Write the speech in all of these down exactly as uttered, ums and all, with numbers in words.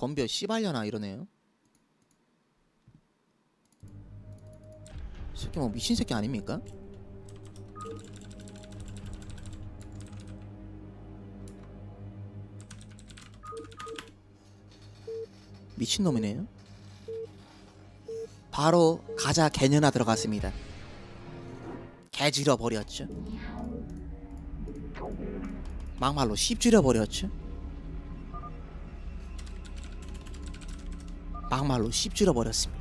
덤벼 씨발려나 이러네요. 새끼 뭐 미친 새끼 아닙니까? 미친놈이네요. 바로 가자 개년아 들어갔습니다. 개지러 버렸죠. 막말로 씹지려 버렸죠. 막말로 씹지려 버렸습니다.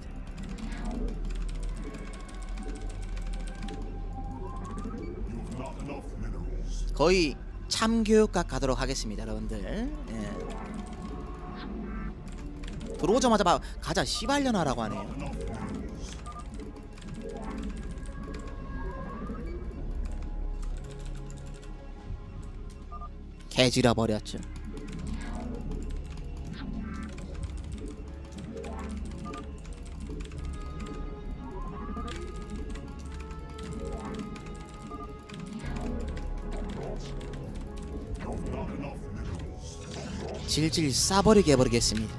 거의 참교육각 가도록 하겠습니다, 여러분들. 예. 들어오자마자 막 가자 씨발려나라고 하네요. 개지려 버렸죠. 질질 싸버리게 해버리겠습니다.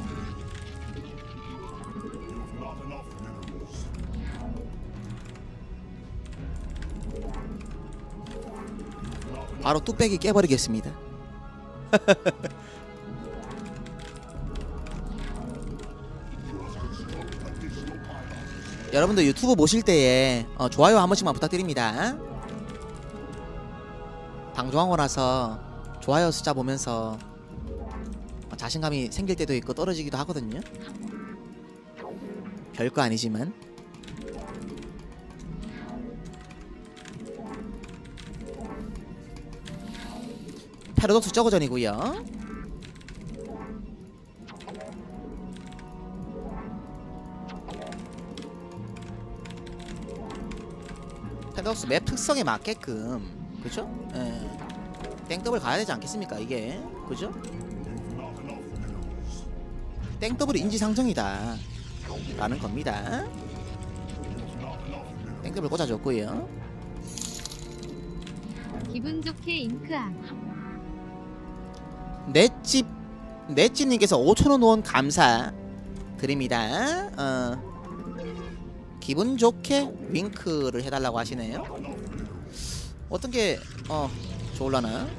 바로 뚝배기 깨버리겠습니다. 여러분들 유튜브 보실 때에 어, 좋아요 한 번씩만 부탁드립니다. 방송하고 나서 좋아요 숫자 보면서 어, 자신감이 생길 때도 있고 떨어지기도 하거든요. 별거 아니지만. 패러독스 저거전이고요. 패러독스 맵 특성에 맞게끔, 그죠? 예. 땡더블 가야 되지 않겠습니까 이게, 그죠? 땡더블이 인지상정이다 라는 겁니다. 땡더블 꽂아줬고요. 기분 좋게 잉크함. 넷집 넷집님께서 오천원 후원 감사 드립니다. 어, 기분 좋게 윙크를 해달라고 하시네요. 어떤 게 어 좋을라나?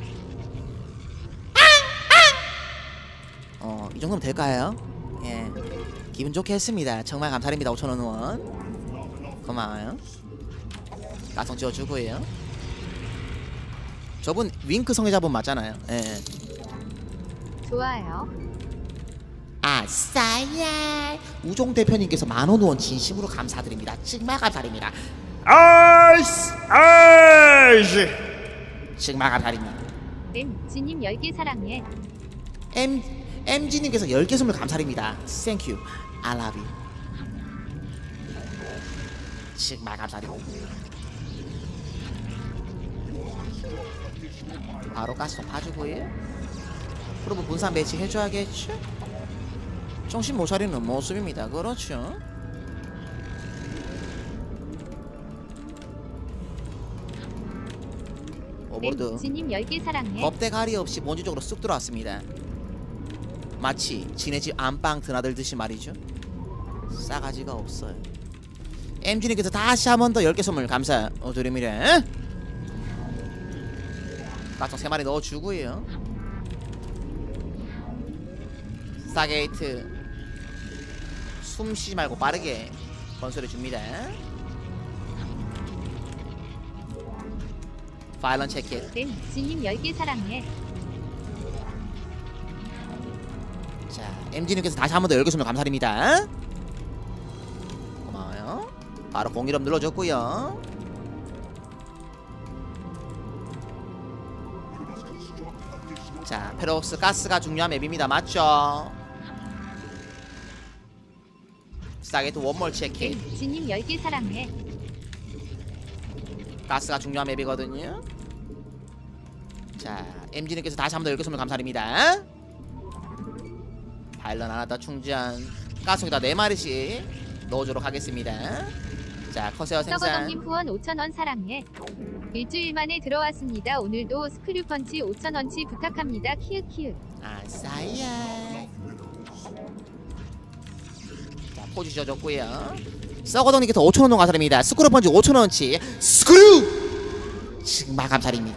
어, 이 정도면 될까요? 예, 기분 좋게 했습니다. 정말 감사드립니다. 오천원 후원 고마워요. 가성 지어주고요. 저분 윙크 성애자분 맞잖아요. 예. 좋아요. 아싸야. 우종 대표님께서 만원 후원 진심으로 감사드립니다. 정말 감사드립니다. 아이스 아이스 정말 감사드립니다. 엠지님 열 개 사랑해. M 엠지님께서 열 개 선물 감사드립니다. Thank you. I love you. 정말 감사드립니다. 바로 가스통 봐주고요. 그러면 분산 배치 해줘야겠죠? 정신 못 차리는 모습입니다. 그렇죠? 오버로드 엠지님 열 개 사랑해. 겁대가리 없이 본질적으로 쑥 들어왔습니다. 마치 지네 집 안방 드나들듯이 말이죠. 싸가지가 없어요. 엠지님께서 다시 한 번 더 열 개 선물 감사드립니다. 가성 세 마리 넣어주고요. 스타게이트 숨 쉬지 말고 빠르게 건설해줍니다. 파일런 체킷. 엠지님 열 개 사랑해. 자, 엠지님께서 다시 한 번 더 열 개 선물 감사드립니다. 고마워요. 바로 공일업 눌러줬고요. 자, 페로스 가스가 중요한 맵입니다. 맞죠? 스타게이트 원몰 체킹. 엠지님 열 개 사랑해. 가스가 중요한 맵이거든요. 자, 엠지님께서 다시 한 번 더 열 개 선물 감사드립니다. 파일런 하나 더 충전. 가스에다 네 마리씩 넣어주도록 하겠습니다. 자, 커세어 생산. 서거덕님 후원 오천원 사랑해. 일주일 만에 들어왔습니다. 오늘도 스크류펀치 오천원치 부탁합니다. 키읔키읔. 아싸야. 포지 져줬고요. 썩어동님께서 오천원 동 감사드립니다. 스크루 펀치 오천원치 스크루! 정말 감사드립니다.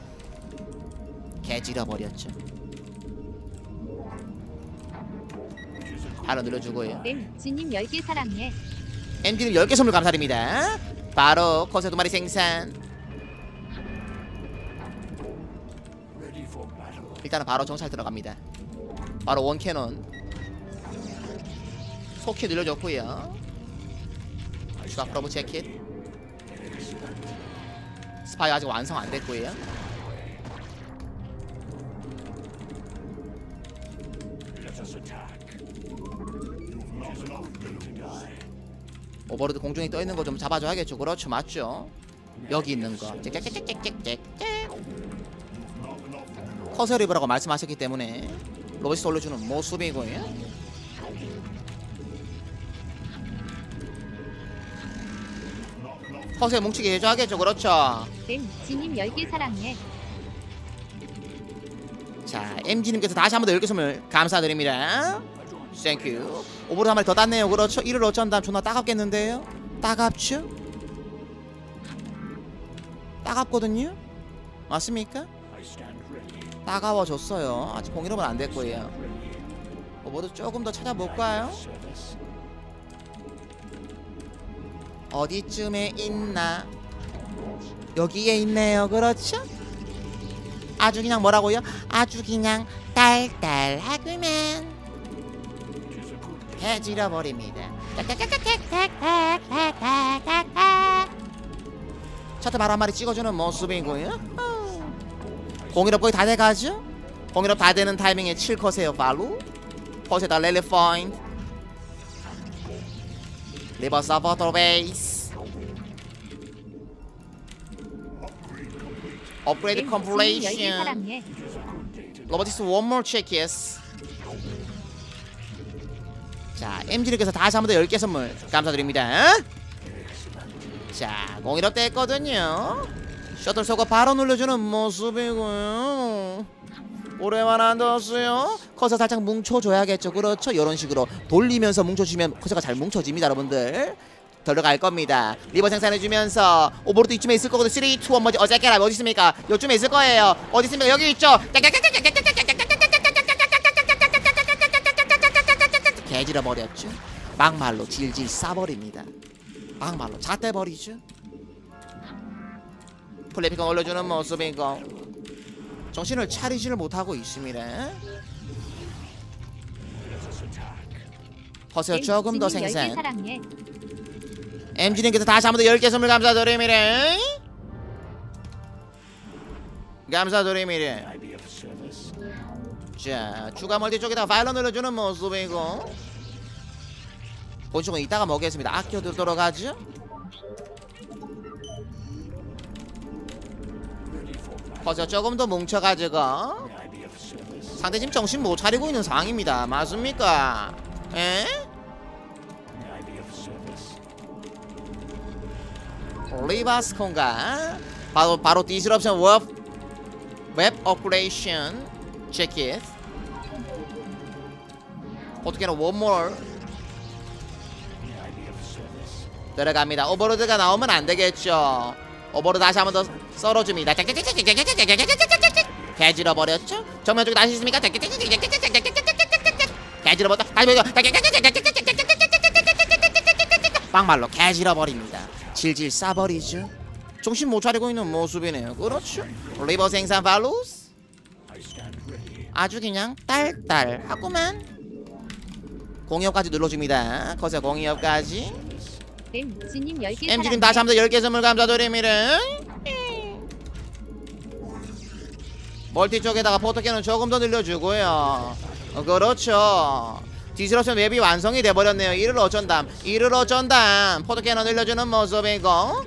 개지려버렸죠. 바로 눌러주고요. 엠지님 열 개 사랑해. 엠지님 열 개 선물 감사드립니다. 바로 컷에 두 마리 생산. 일단은 바로 정찰 들어갑니다. 바로 원캐논 속히 늘려줬고요. 추가 프로브 재킷. 스파이 아직 완성 안 됐고요. 오버로드 공중에 떠 있는 거 좀 잡아줘야겠죠. 그렇죠, 맞죠. 여기 있는 거 커서 리버라고 말씀하셨기 때문에 로봇이 올려주는 모습이고요. 커서에 뭉치게 해줘야겠죠. 그렇죠. 엠지님 열 개 사랑해. 자, 엠지님께서 다시 한 번 더 열 개 선물 감사드립니다. 땡큐. 오버로드 한 마리 더 땄네요. 그렇죠. 이를 어쩐다면 존나 따갑겠는데요. 따갑죠? 따갑거든요. 맞습니까? 따가워졌어요. 아직 공일업은 안 됐고요. 오버로드 조금 더 찾아볼까요? 어디쯤에 있나? 여기에 있네요. 그렇죠? 아주 그냥 뭐라고요? 아주 그냥 딸딸하구만. 해지려버립니다. 차트 바로 한 마리 찍어주는 모습이고요. 공일업 거의 다 돼가죠? 공일업 다 되는 타이밍에 칠 컷에요. 발루 컷에다 렐리 포인트 리버 서버터 베이스 업그레이드 컴플레이션 로보티스 원몰 체키스. 자, 엠지님께서 다시 한 번 더 열 개 선물 감사드립니다. 자, 공일업 됐거든요. 셔틀 쏘고 바로 눌러주는 모습이고요. 오래만 안 뒀어요. 커서 살짝 뭉쳐줘야겠죠. 그렇죠. 이런 식으로 돌리면서 뭉쳐주면 커서가 잘 뭉쳐집니다. 여러분들 들어갈 겁니다. 리버 생산해주면서 오버로드 이쯤에 있을 거거든요. 쓰리, 투, 원 뭐지? 어제까라 어디 있습니까? 요쯤에 있을 거예요. 어디 있습니까? 여기 있죠. 개질러버렸죠. 막말로 질질 싸버립니다. 막말로 잣대버리죠. 플래피건 올려주는 모습이고 정신을 차리지를 못하고 있습니다. 허세요 조금 더 생산. 엠지님께서 다시 한 번 더 열 개 선물 감사드립니다. 감사드립니다. 자, 추가 멀티 쪽에다가 파일럿 눌러주는 모습이고 본쪽은 이따가 먹겠습니다. 아껴두도록 하죠. 커서 조금 더 뭉쳐가지고 상대 지금 정신 못 차리고 있는 상황입니다. 맞습니까? 에? 리바스콘가 바로 바로 디스럽션 웹 웹 오퍼레이션 체크. 어떻게는 원몰 들어갑니다. 오버로드가 나오면 안 되겠죠. 오버로드 다시 한 번 더 썰어줍니다. 개질러 버렸죠? 정면 쪽에 다시 있습니까? 개질러 버렸다. 다시 보여. 막말로 개질러 버립니다. 질질 싸버리죠. 정신 못 차리고 있는 모습이네요. 그렇죠? 리버 생산 발루스 아주 그냥 딸딸하구만. 공이업까지 눌러줍니다. 거기서 공이업까지. 엠지님 열 개 엠지님 다시 한 번 더 열 개 선물 감사드립니다. 멀티 쪽에다가 포토캐논 조금 더 늘려주고요. 어, 그렇죠. 디스럽션 맵이 완성이 돼버렸네요. 이를 어쩐담 이를 어쩐담. 포토캐논 늘려주는 모습이고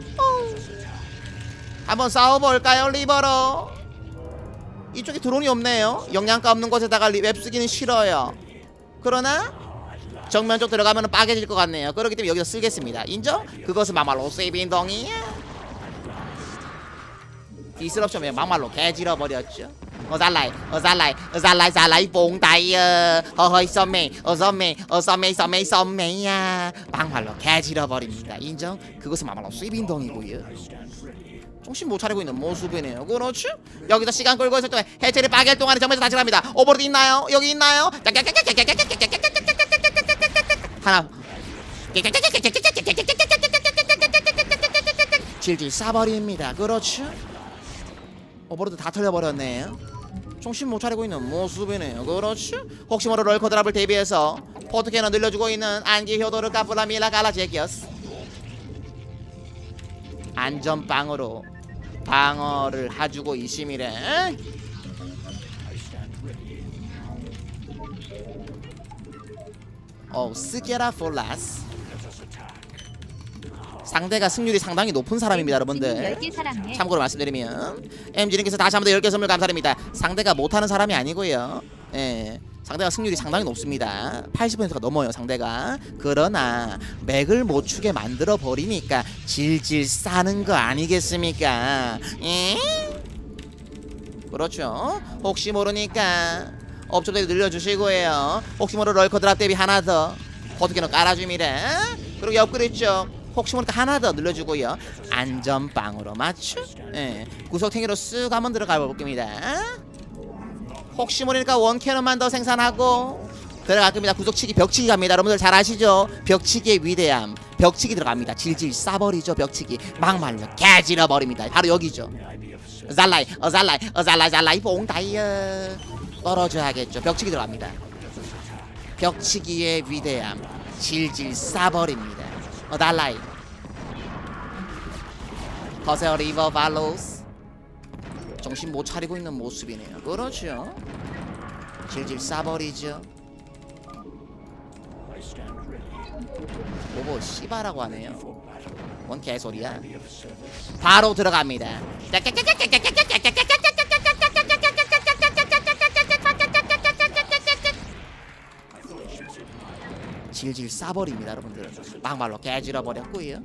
한번 싸워볼까요? 리버로 이쪽에 드론이 없네요. 영양가 없는 곳에다가 웹 쓰기는 싫어요. 그러나 정면 쪽 들어가면 빠개질 것 같네요. 그렇기 때문에 여기서 쓰겠습니다. 인정? 그것은 막말로 세이빙덩이야. 디스럽션 왜 막말로 개질러버렸죠. 어살라이 어살라이 어살라이 살라이 봉다이어 어허이 썸메 어썸메 어썸메 썸메 썸메야 막말로 개지러버립니다. 인정? 그것은 막말로 수입인동이고요. 정신 못 차리고 있는 모습이네요. 그렇죠? 여기서 시간 끌고 있을 동안 해체를 빠개할 동안에 정면에서 다치랍니다. 오버로드 있나요? 여기 있나요? 하나 질질 싸버립니다. 그렇죠? 오버로드 다 털려버렸네요. 정신 못 차리고 있는 모습이네요. 그렇죠? 혹시 모를 럴커 드랍을 대비해서 포트캐너 늘려주고 있는 안기 효도르 카프라미라 갈라제기어스. 안전빵으로 방어를 해주고 있음이래. 어, 스게라 폴라스. 상대가 승률이 상당히 높은 사람입니다, 여러분들. 참고로 말씀드리면 엠지님께서 다시 한번 더 열 개 선물 감사드립니다. 상대가 못하는 사람이 아니고요. 예, 상대가 승률이 상당히 높습니다. 팔십 퍼센트가 넘어요, 상대가. 그러나 맥을 못 추게 만들어 버리니까 질질 싸는 거 아니겠습니까? 예? 그렇죠. 혹시 모르니까 업적들이 늘려주시고요. 혹시 모르 럴커 드랍 대비 하나 더 포트캐너 깔아줍니다. 그리고 옆글 있죠. 혹시 모르니까 하나 더 늘려주고요. 안전빵으로 맞추. 예, 구석탱이로 쓱 한번 들어가 볼겁니다. 혹시 모르니까 원캐논만 더 생산하고 들어갈 겁니다. 구석치기 벽치기 갑니다. 여러분들 잘 아시죠? 벽치기의 위대함. 벽치기 들어갑니다. 질질 싸버리죠. 벽치기 막말로 개질러버립니다. 바로 여기죠. 잘라이 어잘라이 어잘라이 잘라이 봉다이어 떨어져야겠죠. 벽치기 들어갑니다. 벽치기의 위대함. 질질 싸버립니다. 어달라이 허세어 리버 발로스. 정신 못 차리고 있는 모습이네요. 그렇죠. 질질 싸버리죠. 뭐뭐 씨바라고 하네요. 뭔 개소리야. 바로 들어갑니다. 질질 싸버립니다, 여러분들. 막말로 개질러버렸고요.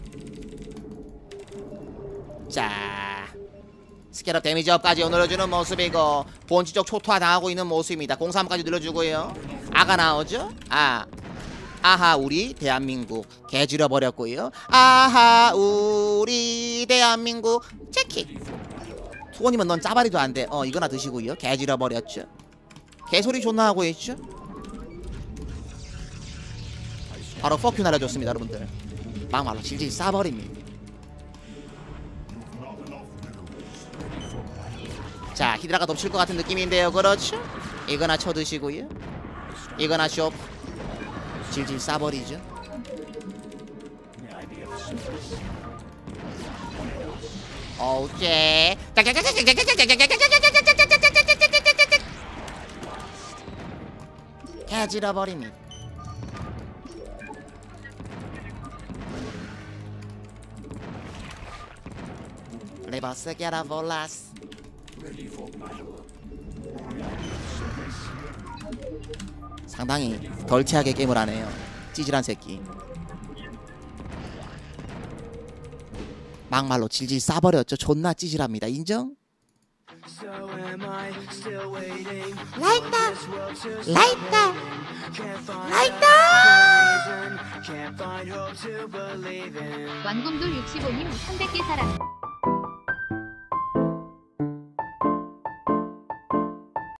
자, 스케럽 데미지업까지 늘려주는 모습이고 본치 쪽 초토화 당하고 있는 모습입니다. 공삼까지 늘려주고요. 아가 나오죠? 아, 아하 우리 대한민국 개질러버렸고요. 아하 우리 대한민국 체키. 투원이면 넌 짜바리도 안돼. 어, 이거나 드시고요. 개질러버렸죠. 개소리 존나 하고 있죠. 바로 퍼큐 날려줬습니다, 여러분들. 막말로 질질 싸버립니다. 자, 히드라가 덮칠 것 같은 느낌인데요. 그렇죠? 이거나 쳐드시고요. 이거나 쇼 질질 싸버리죠. 오케이. 개질러버립니다. 레버스 게라 볼라스. 상당히 덜티하게 게임을 하네요. 찌질한 새끼. 막말로 질질 싸버렸죠. 존나 찌질합니다. 인정? Like that, like that, like that. 완금돌 육십오 님 삼백 개 사랑.